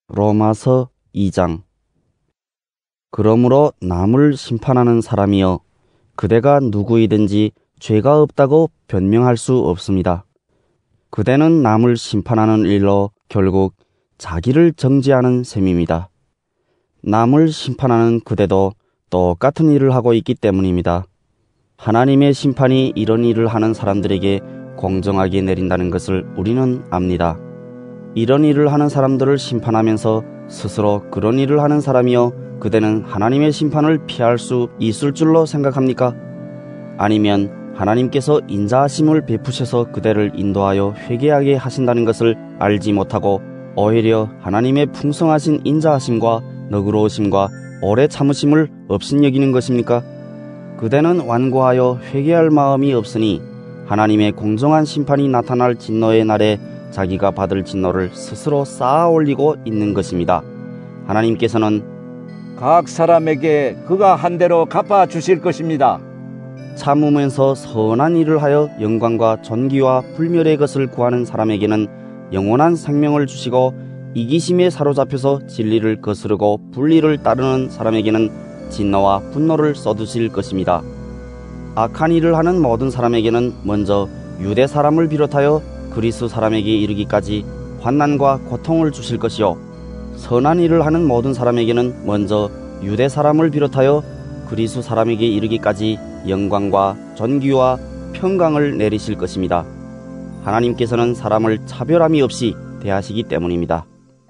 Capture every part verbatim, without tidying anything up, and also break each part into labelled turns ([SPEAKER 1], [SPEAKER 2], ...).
[SPEAKER 1] 로마서 이 장. 그러므로 남을 심판하는 사람이여, 그대가 누구이든지 죄가 없다고 변명할 수 없습니다. 그대는 남을 심판하는 일로 결국 자기를 정죄하는 셈입니다. 남을 심판하는 그대도 똑같은 일을 하고 있기 때문입니다. 하나님의 심판이 이런 일을 하는 사람들에게 공정하게 내린다는 것을 우리는 압니다. 이런 일을 하는 사람들을 심판하면서 스스로 그런 일을 하는 사람이여, 그대는 하나님의 심판을 피할 수 있을 줄로 생각합니까? 아니면 하나님께서 인자하심을 베푸셔서 그대를 인도하여 회개하게 하신다는 것을 알지 못하고 오히려 하나님의 풍성하신 인자하심과 너그러우심과 오래 참으심을 업신여기는 것입니까? 그대는 완고하여 회개할 마음이 없으니 하나님의 공정한 심판이 나타날 진노의 날에 자기가 받을 진노를 스스로 쌓아 올리고 있는 것입니다. 하나님께서는
[SPEAKER 2] 각 사람에게 그가 한 대로 갚아 주실 것입니다.
[SPEAKER 1] 참으면서 선한 일을 하여 영광과 존귀와 불멸의 것을 구하는 사람에게는 영원한 생명을 주시고, 이기심에 사로잡혀서 진리를 거스르고 불의를 따르는 사람에게는 진노와 분노를 쏟으실 것입니다. 악한 일을 하는 모든 사람에게는 먼저 유대 사람을 비롯하여 그리스 사람에게 이르기까지 환난과 고통을 주실 것이요, 선한 일을 하는 모든 사람에게는 먼저 유대 사람을 비롯하여 그리스 사람에게 이르기까지 영광과 존귀와 평강을 내리실 것입니다. 하나님께서는 사람을 차별함이 없이 대하시기 때문입니다.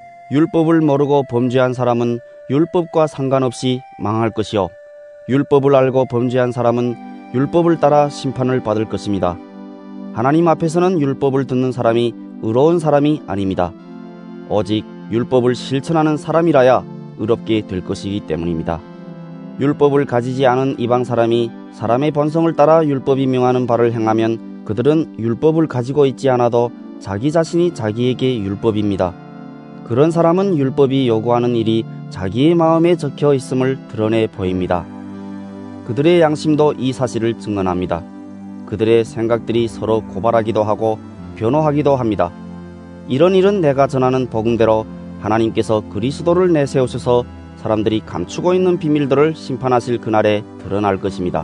[SPEAKER 1] 율법을 모르고 범죄한 사람은 율법과 상관없이 망할 것이요, 율법을 알고 범죄한 사람은 율법을 따라 심판을 받을 것입니다. 하나님 앞에서는 율법을 듣는 사람이 의로운 사람이 아닙니다. 오직 율법을 실천하는 사람이라야 의롭게 될 것이기 때문입니다. 율법을 가지지 않은 이방 사람이 사람의 본성을 따라 율법이 명하는 바를 행하면 그들은 율법을 가지고 있지 않아도 자기 자신이 자기에게 율법입니다. 그런 사람은 율법이 요구하는 일이 자기의 마음에 적혀 있음을 드러내 보입니다. 그들의 양심도 이 사실을 증언합니다. 그들의 생각들이 서로 고발하기도 하고 변호하기도 합니다. 이런 일은 내가 전하는 복음대로 하나님께서 그리스도를 내세우셔서 사람들이 감추고 있는 비밀들을 심판하실 그날에 드러날 것입니다.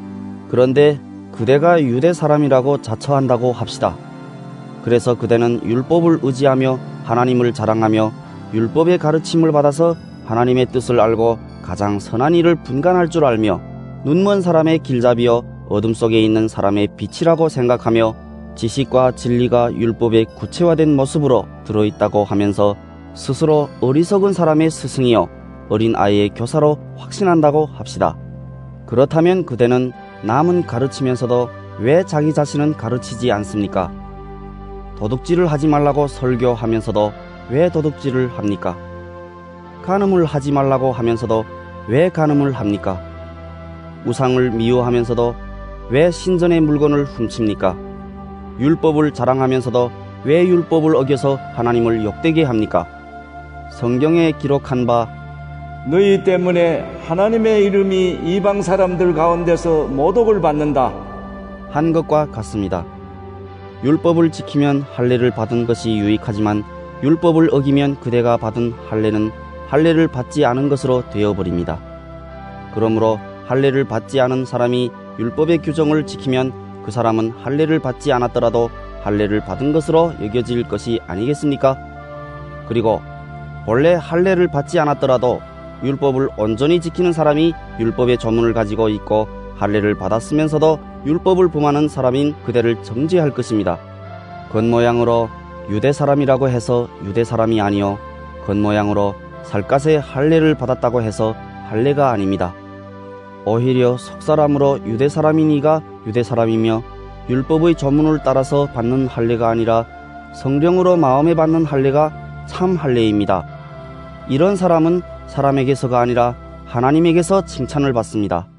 [SPEAKER 1] 그런데 그대가 유대 사람이라고 자처한다고 합시다. 그래서 그대는 율법을 의지하며 하나님을 자랑하며 율법의 가르침을 받아서 하나님의 뜻을 알고 가장 선한 일을 분간할 줄 알며 눈먼 사람의 길잡이여 어둠 속에 있는 사람의 빛이라고 생각하며 지식과 진리가 율법의 구체화된 모습으로 들어있다고 하면서 스스로 어리석은 사람의 스승이요 어린 아이의 교사로 확신한다고 합시다. 그렇다면 그대는 남은 가르치면서도 왜 자기 자신은 가르치지 않습니까? 도둑질을 하지 말라고 설교하면서도 왜 도둑질을 합니까? 간음을 하지 말라고 하면서도 왜 간음을 합니까? 우상을 미워하면서도 왜 신전의 물건을 훔칩니까? 율법을 자랑하면서도 왜 율법을 어겨서 하나님을 욕되게 합니까? 성경에 기록한 바
[SPEAKER 2] 너희 때문에 하나님의 이름이 이방 사람들 가운데서 모독을 받는다
[SPEAKER 1] 한 것과 같습니다. 율법을 지키면 할례를 받은 것이 유익하지만 율법을 어기면 그대가 받은 할례는 할례를 받지 않은 것으로 되어버립니다. 그러므로 할례를 받지 않은 사람이 율법의 규정을 지키면 그 사람은 할례를 받지 않았더라도 할례를 받은 것으로 여겨질 것이 아니겠습니까? 그리고 본래 할례를 받지 않았더라도 율법을 온전히 지키는 사람이 율법의 조문을 가지고 있고 할례를 받았으면서도 율법을 범하는 사람인 그대를 정죄할 것입니다. 겉모양으로 유대 사람이라고 해서 유대 사람이 아니요 겉모양으로 살갗에 할례를 받았다고 해서 할례가 아닙니다. 오히려 속사람으로 유대 사람이니가 유대 사람이며 율법의 조문을 따라서 받는 할례가 아니라 성령으로 마음에 받는 할례가 참 할례입니다. 이런 사람은 사람에게서가 아니라 하나님에게서 칭찬을 받습니다.